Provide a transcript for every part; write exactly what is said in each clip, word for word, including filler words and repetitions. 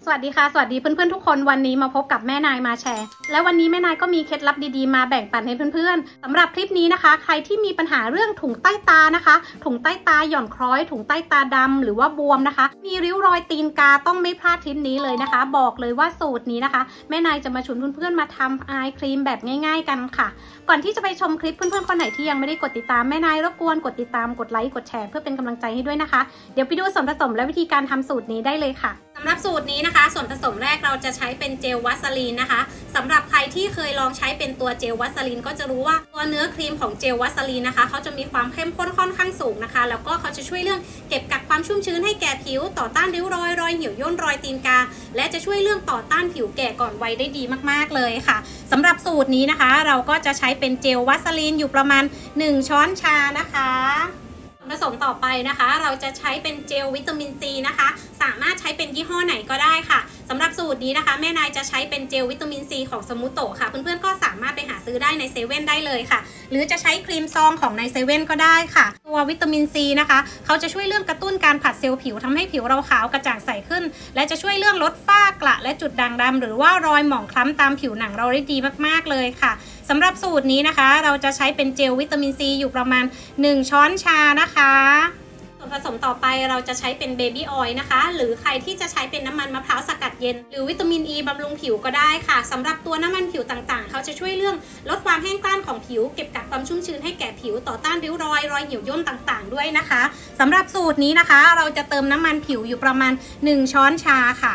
สวัสดีค่ะสวัสดีเพื่อนๆทุกคนวันนี้มาพบกับแม่นายมาแชร์และวันนี้แม่นายก็มีเคล็ดลับดีๆมาแบ่งปันให้เพื่อนๆสำหรับคลิปนี้นะคะใครที่มีปัญหาเรื่องถุงใต้ตานะคะถุงใต้ตาหย่อนคล้อยถุงใต้ตาดำหรือว่าบวมนะคะมีริ้วรอยตีนกาต้องไม่พลาดคลิปนี้เลยนะคะบอกเลยว่าสูตรนี้นะคะแม่นายจะมาชวนเพื่อนๆมาทำอายครีมแบบง่ายๆกันค่ะก่อนที่จะไปชมคลิปเพื่อนๆคนไหนที่ยังไม่ได้กดติดตามแม่นายรบกวนกดติดตามกดไลค์กดแชร์เพื่อเป็นกำลังใจให้ด้วยนะคะเดี๋ยวไปดูส่วนผสมและวิธีการทำสูตรนี้ได้เลยค่ะสำหรับสูตรนี้นะคะส่วนผสมแรกเราจะใช้เป็นเจลวัสลีนนะคะสำหรับใครที่เคยลองใช้เป็นตัวเจลวัสลีนก็จะรู้ว่าตัวเนื้อครีมของเจลวัสลีนนะคะเขาจะมีความเข้มข้นค่อนข้างสูงนะคะแล้วก็เขาจะช่วยเรื่องเก็บกักความชุ่มชื้นให้แก่ผิวต่อต้านริ้วรอยรอยเหี่ยวย่นรอยตีนกาและจะช่วยเรื่องต่อต้านผิวแก่ก่อนวัยได้ดีมากๆเลยค่ะสำหรับสูตรนี้นะคะเราก็จะใช้เป็นเจลวัสลีนอยู่ประมาณหนึ่งช้อนชานะคะผสมต่อไปนะคะเราจะใช้เป็นเจลวิตามินซีนะคะสามารถใช้เป็นยี่ห้อไหนก็ได้ค่ะสำหรับสูตรนี้นะคะแม่นายจะใช้เป็นเจลวิตามินซีของสมูโตะค่ะเพื่อนๆก็สามารถไปหาซื้อได้ในเซเว่นได้เลยค่ะหรือจะใช้ครีมซองของในเซเว่นก็ได้ค่ะตัววิตามินซีนะคะเขาจะช่วยเรื่องกระตุ้นการผลัดเซลล์ผิวทำให้ผิวเราขาวกระจ่างใสขึ้นและจะช่วยเรื่องลดฝ้ากระและจุดด่างดำหรือว่ารอยหมองคล้ำตามผิวหนังเราได้ดีมากๆเลยค่ะสำหรับสูตรนี้นะคะเราจะใช้เป็นเจลวิตามินซีอยู่ประมาณหนึ่งช้อนชานะคะส่วนผสมต่อไปเราจะใช้เป็นเบบี้ออยล์นะคะหรือใครที่จะใช้เป็นน้ำมันมะพร้าวสกัดเย็นหรือวิตามินอ e ีบำรุงผิวก็ได้ค่ะสำหรับตัวน้ำมันผิวต่างๆเขาจะช่วยเรื่องลดความแห้งกร้านของผิวเก็บกักความชุ่มชื้นให้แก่ผิวต่อต้านริ้วรอยรอยเหี่ยวย่นต่างๆด้วยนะคะสำหรับสูตรนี้นะคะเราจะเติมน้ำมันผิวอยู่ประมาณหนึ่งช้อนชาค่ะ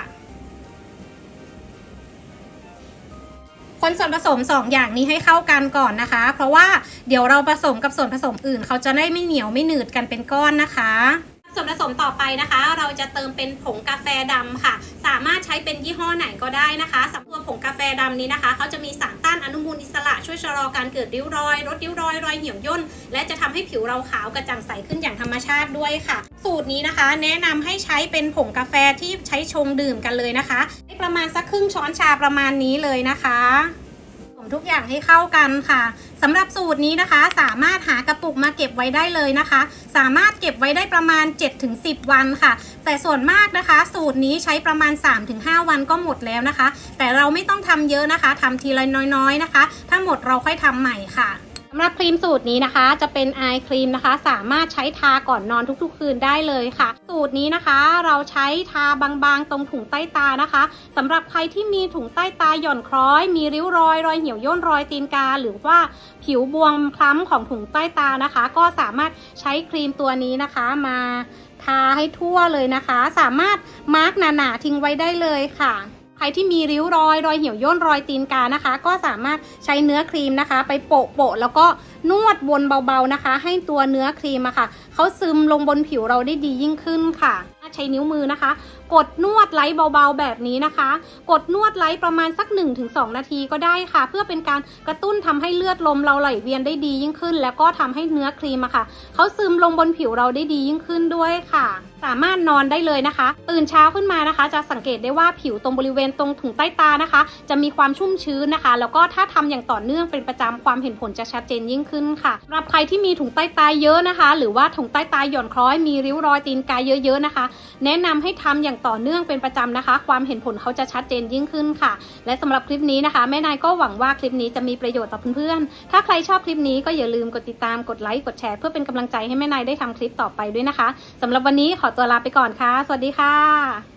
คนส่วนผสมสองอย่างนี้ให้เข้ากันก่อนนะคะเพราะว่าเดี๋ยวเราผสมกับส่วนผสมอื่นเขาจะได้ไม่เหนียวไม่หนืดกันเป็นก้อนนะคะส่วนผสมต่อไปนะคะเราจะเติมเป็นผงกาแฟดำค่ะสามารถใช้เป็นยี่ห้อไหนก็ได้นะคะสำหรับตัวผงกาแฟดำนี้นะคะเขาจะมีสารต้านอนุมูลอิสระช่วยชะลอการเกิดริ้วรอยลดริ้วรอยรอยเหี่ยวย่นและจะทำให้ผิวเราขาวกระจ่างใสขึ้นอย่างธรรมชาติด้วยค่ะสูตรนี้นะคะแนะนำให้ใช้เป็นผงกาแฟที่ใช้ชงดื่มกันเลยนะคะให้ประมาณสักครึ่งช้อนชาประมาณนี้เลยนะคะทุกอย่างให้เข้ากันค่ะสำหรับสูตรนี้นะคะสามารถหากระปุกมาเก็บไว้ได้เลยนะคะสามารถเก็บไว้ได้ประมาณ เจ็ดถึงสิบ วันค่ะแต่ส่วนมากนะคะสูตรนี้ใช้ประมาณ สามถึงห้า วันก็หมดแล้วนะคะแต่เราไม่ต้องทำเยอะนะคะทำทีละน้อยๆนะคะถ้าหมดเราค่อยทำใหม่ค่ะสำหรับครีมสูตรนี้นะคะจะเป็นไอครีมนะคะสามารถใช้ทาก่อนนอนทุกๆคืนได้เลยค่ะสูตรนี้นะคะเราใช้ทาบางๆตรงถุงใต้ตานะคะสำหรับใครที่มีถุงใต้ตาหย่อนคล้อยมีริ้วรอยรอยเหี่ยวย่นรอยตีนกาหรือว่าผิวบวมคล้ำของถุงใต้ตานะคะก็สามารถใช้ครีมตัวนี้นะคะมาทาให้ทั่วเลยนะคะสามารถมาร์กหนาๆทิ้งไว้ได้เลยค่ะใครที่มีริ้วรอยรอยเหี่ยวย่นรอยตีนกานะคะก็สามารถใช้เนื้อครีมนะคะไปโปะโปะแล้วก็นวดวนเบาๆนะคะให้ตัวเนื้อครีมอะค่ะเขาซึมลงบนผิวเราได้ดียิ่งขึ้นค่ะใช้นิ้วมือนะคะกดนวดไล้เบาๆแบบนี้นะคะกดนวดไล้ประมาณสัก หนึ่งถึงสอง นาทีก็ได้ค่ะเพื่อเป็นการกระตุ้นทำให้เลือดลมเราไหลเวียนได้ดียิ่งขึ้นแล้วก็ทำให้เนื้อครีมอะค่ะเขาซึมลงบนผิวเราได้ดียิ่งขึ้นด้วยค่ะสามารถนอนได้เลยนะคะตื่นเช้าขึ้นมานะคะจะสังเกตได้ว่าผิวตรงบริเวณตรงถุงใต้ตานะคะจะมีความชุ่มชื้นนะคะแล้วก็ถ้าทำอย่างต่อเนื่องเป็นประจำความเห็นผลจะชัดเจนยิ่งขึ้นค่ะสำหรับใครที่มีถุงใต้ตาเยอะนะคะหรือว่าถุงใต้ตาหย่อนคล้อยมีริ้วรอยตีนกาเยอะๆนะคะแนะนำให้ทำอย่างต่อเนื่องเป็นประจำนะคะความเห็นผลเขาจะชัดเจนยิ่งขึ้นค่ะและสำหรับคลิปนี้นะคะแม่นายก็หวังว่าคลิปนี้จะมีประโยชน์ต่อเพื่อนๆถ้าใครชอบคลิปนี้ก็อย่าลืมกดติดตามกดไลค์กดแชร์เพื่อเป็นกำลังใจให้แม่นายได้ทำคลิปต่อไปด้วยนะคะสำหรับวันนี้ขอตัวลาไปก่อนค่ะสวัสดีค่ะ